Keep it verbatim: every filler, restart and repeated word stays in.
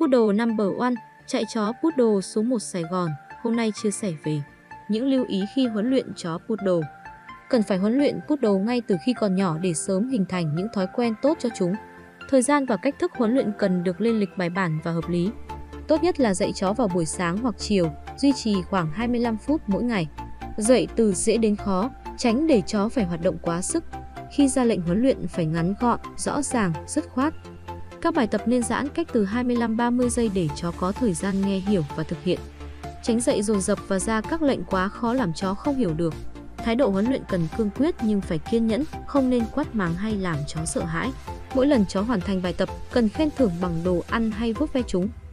Poodle number one, chạy chó Poodle số một Sài Gòn, hôm nay chia sẻ về những lưu ý khi huấn luyện chó Poodle. Cần phải huấn luyện Poodle ngay từ khi còn nhỏ để sớm hình thành những thói quen tốt cho chúng. Thời gian và cách thức huấn luyện cần được lên lịch bài bản và hợp lý. Tốt nhất là dạy chó vào buổi sáng hoặc chiều, duy trì khoảng hai mươi lăm phút mỗi ngày. Dạy từ dễ đến khó, tránh để chó phải hoạt động quá sức. Khi ra lệnh huấn luyện phải ngắn gọn, rõ ràng, dứt khoát. Các bài tập nên giãn cách từ hai mươi lăm đến ba mươi giây để chó có thời gian nghe hiểu và thực hiện. Tránh dạy dồn dập và ra các lệnh quá khó làm chó không hiểu được. Thái độ huấn luyện cần cương quyết nhưng phải kiên nhẫn, không nên quát mắng hay làm chó sợ hãi. Mỗi lần chó hoàn thành bài tập, cần khen thưởng bằng đồ ăn hay vuốt ve chúng.